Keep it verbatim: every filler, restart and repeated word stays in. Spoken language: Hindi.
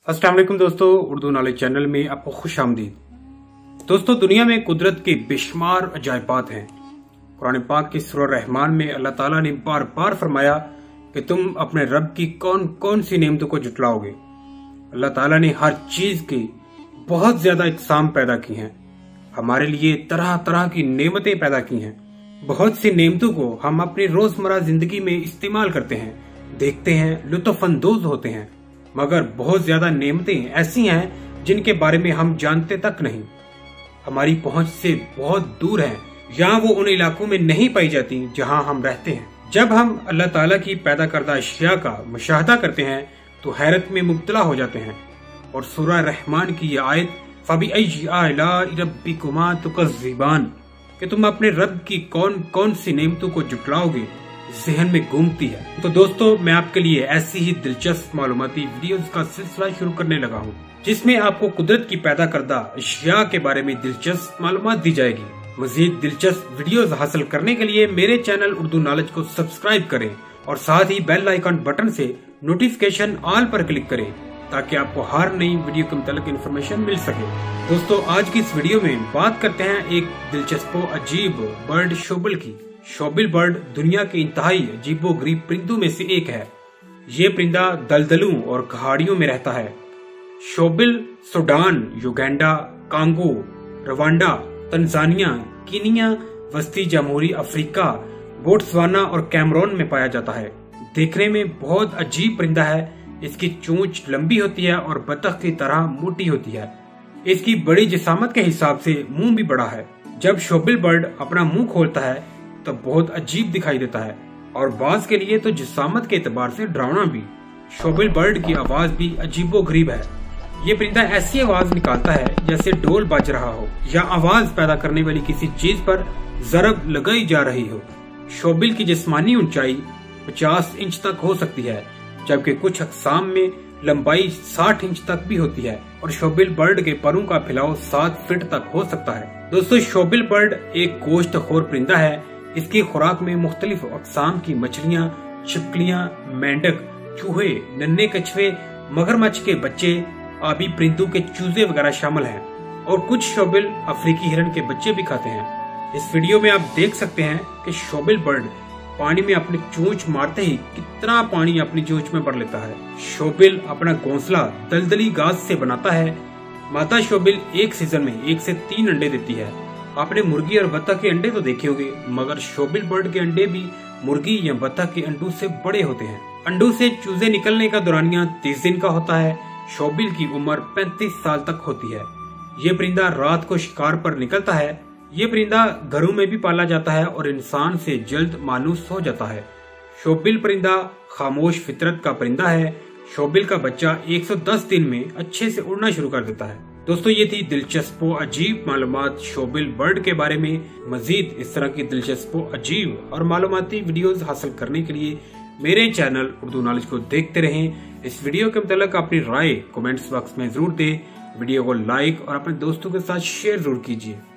अस्सलाम वालेकुम दोस्तों, उर्दू नॉलेज चैनल में आपको खुश आमदीद। दोस्तों, दुनिया में कुदरत के बेशुमार अजायबात हैं। कुरान पाक की सूरह रहमान में अल्लाह ताला ने बार बार फरमाया कि तुम अपने रब की कौन कौन सी नेमतों को जुटलाओगे। अल्लाह ताला ने हर चीज की बहुत ज्यादा इकसाम पैदा की हैं, हमारे लिए तरह तरह की नेमतें पैदा की हैं। बहुत सी नेमतों को हम अपनी रोजमर्रा जिंदगी में इस्तेमाल करते हैं, देखते हैं, लुत्फ अंदोज होते हैं, मगर बहुत ज्यादा नेमतें ऐसी हैं जिनके बारे में हम जानते तक नहीं, हमारी पहुंच से बहुत दूर हैं, या वो उन इलाकों में नहीं पाई जाती जहां हम रहते हैं। जब हम अल्लाह ताला की पैदा करदा अशिया का मुशाहदा करते हैं तो हैरत में मुब्तला हो जाते हैं। और सूरह रहमान की यह आयत फबिअय्यि आलाइ रब्बिकुमा तुकज़्ज़िबान कि तुम अपने रब की कौन कौन सी नेमतों को जुटलाओगे जहन में घूमती है। तो दोस्तों, मैं आपके लिए ऐसी ही दिलचस्प मालूमाती वीडियोस का सिलसिला शुरू करने लगा हूँ, जिसमें आपको कुदरत की पैदा करदा अशिया के बारे में दिलचस्प मालूमात दी जाएगी। मजीद दिलचस्प वीडियोस हासिल करने के लिए मेरे चैनल उर्दू नॉलेज को सब्सक्राइब करें और साथ ही बेल आइकन बटन से नोटिफिकेशन ऑल पर क्लिक करें ताकि आपको हर नई वीडियो के मुतालिक इन्फॉर्मेशन मिल सके। दोस्तों, आज की इस वीडियो में बात करते हैं एक दिलचस्प अजीब बर्ड शोबिल की। शोबिल बर्ड दुनिया के इंतहाई अजीबो गरीब परिंदों में से एक है। ये परिंदा दलदलों और पहाड़ियों में रहता है। Shoebill Sudan, Uganda, Congo, Rwanda, Tanzania, Kenya, वस्ती जमहूरी अफ्रीका, बोट्सवाना और कैमरून में पाया जाता है। देखने में बहुत अजीब परिंदा है। इसकी चोंच लंबी होती है और बतख की तरह मोटी होती है। इसकी बड़ी जिसामत के हिसाब से मुंह भी बड़ा है। जब शोबिल बर्ड अपना मुंह खोलता है तो बहुत अजीब दिखाई देता है और बाज के लिए तो जिसामत के एतबार से डरावना भी। शोबिल बर्ड की आवाज भी अजीबो गरीब है। ये परिंदा ऐसी आवाज निकालता है जैसे ढोल बज रहा हो या आवाज पैदा करने वाली किसी चीज पर जरब लगाई जा रही हो। शोबिल की जिस्मानी ऊंचाई पचास इंच तक हो सकती है, जबकि कुछ अक़साम में लंबाई साठ इंच तक भी होती है और शोबिल बर्ड के परों का फैलाव सात फीट तक हो सकता है। दोस्तों, शोबिल बर्ड एक गोश्तखोर परिंदा है। इसकी खुराक में मुख्तलिफ अक़साम की मछलियाँ, छिपकलियाँ, मेंढक, चूहे, नन्हे कछुए, मगरमच्छ के बच्चे, आबी परिंदों के चूजे वगैरह शामिल हैं और कुछ शोबिल अफ्रीकी हिरन के बच्चे भी खाते हैं। इस वीडियो में आप देख सकते हैं कि शोबिल बर्ड पानी में अपनी चोंच मारते ही कितना पानी अपनी चोंच में भर लेता है। शोबिल अपना घोंसला दलदली घास से बनाता है। मादा शोबिल एक सीजन में एक से तीन अंडे देती है। आपने मुर्गी और बत्तख के अंडे तो देखे होंगे, मगर शोबिल बर्ड के अंडे भी मुर्गी या बत्तख के अंडों से बड़े होते हैं। अंडों से चूजे निकलने का दौरानिया तीस दिन का होता है। शोबिल की उम्र पैंतीस साल तक होती है। ये परिंदा रात को शिकार पर निकलता है। ये परिंदा घरों में भी पाला जाता है और इंसान से जल्द मानूस हो जाता है। शोबिल परिंदा खामोश फितरत का परिंदा है। शोबिल का बच्चा एक सौ दस दिन में अच्छे से उड़ना शुरू कर देता है। दोस्तों, ये थी दिलचस्प अजीब मालूमात शोबिल बर्ड के बारे में। मजीद इस तरह की दिलचस्प अजीब और मालूमाती वीडियोस हासिल करने के लिए मेरे चैनल उर्दू नॉलेज को देखते रहें। इस वीडियो के मुतालिक अपनी राय कमेंट्स बॉक्स में जरूर दें। वीडियो को लाइक और अपने दोस्तों के साथ शेयर जरूर कीजिए।